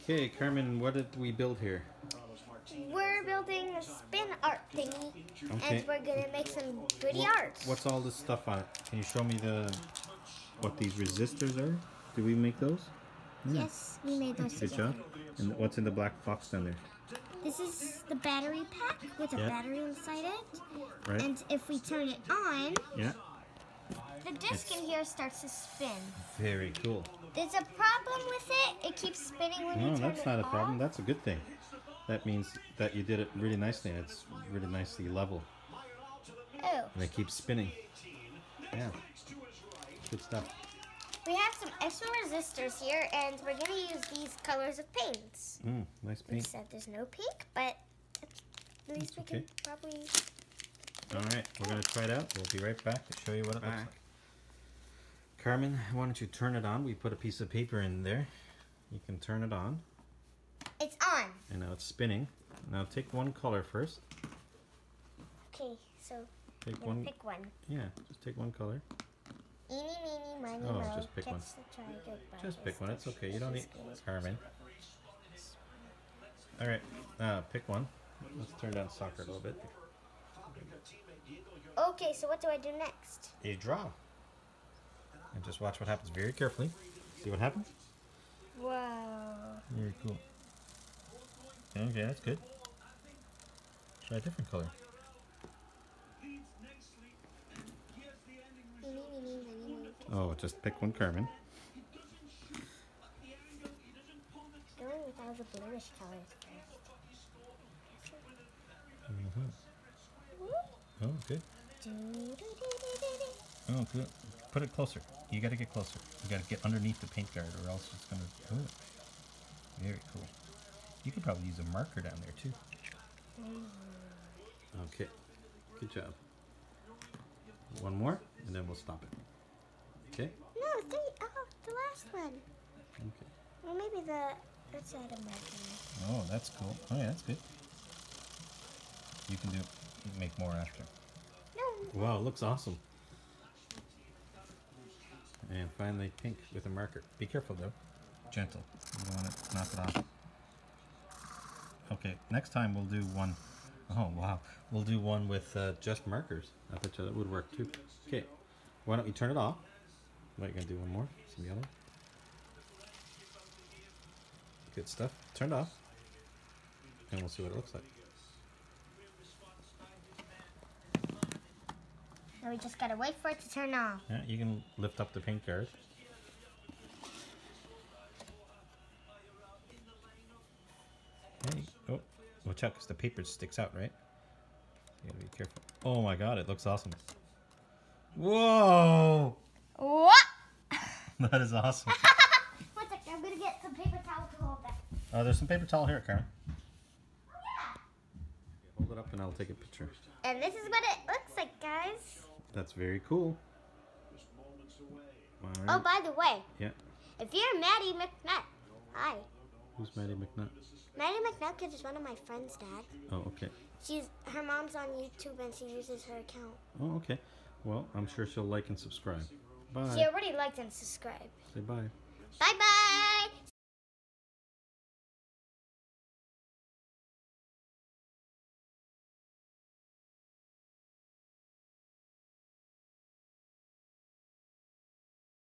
Okay, Carmen, what did we build here? We're building a spin art thingy, Okay. and we're gonna make some pretty art. What's all this stuff on it? Can you show me what these resistors are? Did we make those? Yeah. Yes, we made those Good together. job. And what's in the black box down there? This is the battery pack with a Yeah. battery inside it. Right. And if we turn it on, Yeah. the disc in here starts to spin. Very cool. There's a problem with it. It keeps spinning when you No, turn that's it not a off. problem. That's a good thing. That means that you did it really nicely and it's really nicely level. Oh. And it keeps spinning. Yeah. Good stuff. We have some extra resistors here, and we're going to use these colors of paints. Nice We paint. said there's no pink, but at least we okay. can probably... Alright, we're going to try it out. We'll be right back to show you what it looks like. Carmen, why don't you turn it on? We put a piece of paper in there. You can turn it on. It's on. And now it's spinning. Now take one color first. Okay, so Take I'm one. gonna pick one. Yeah, just take one color. Eeny, meeny, miny, Oh, moe. just pick one. Catch the tiger by Just the pick one. It's tail. okay. You don't need Just Carmen. Alright, pick one. Let's turn down soccer a little bit. Okay, so what do I do next? You draw. And just watch what happens very carefully. See what happens? Wow. Very cool. Okay, that's good. Try a different color. Eeny, meeny, miny, moe. Oh, just pick one, Carmen. Going with all the bluish colors first. Oh, good. Oh, good. Put it closer. You gotta get closer. You gotta get underneath the paint guard or else it's gonna... Oh. Very cool. You could probably use a marker down there too. Okay. Good job. One more and then we'll stop it. Okay? No, the last one. Okay. Well, maybe that's out of marker. Oh, that's cool. Oh yeah, that's good. You can make more after. No. Wow, it looks awesome. And finally pink with a marker. Be careful though. Gentle. You don't want to knock it off. Okay, next time we'll do one. Oh wow. We'll do one with just markers. I bet you that would work too. Okay. Why don't you turn it off? What, you gonna do one more? Some yellow? Good stuff. Turn it off. And we'll see what it looks like. Now we just gotta wait for it to turn off. Yeah, you can lift up the paint guard. Hey, oh, watch out because the paper sticks out, right? You gotta be careful. Oh my god, it looks awesome. Whoa! What? That is awesome. One second, I'm gonna get some paper towel to hold that. Oh, there's some paper towel here, Karen. Oh, yeah. Hold it up and I'll take a picture. And this is what it looks like, guys. That's very cool. All Oh, right. by the way, Yeah. if you're Maddie McNutt, hi. Who's Maddie McNutt? Maddie McNutt is one of my friends' dad. Oh, okay. Her mom's on YouTube and she uses her account. Oh, okay. Well, I'm sure she'll like and subscribe. Bye. She already liked and subscribed. Say bye. Bye bye.